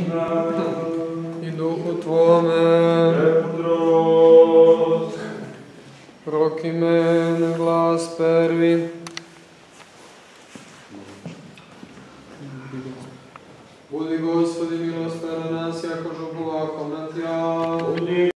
i duhu Tvome, premudrost. Prokimen, glas prvi. Budi Gospodi milostar na nas, jako žubu lakom na Tja.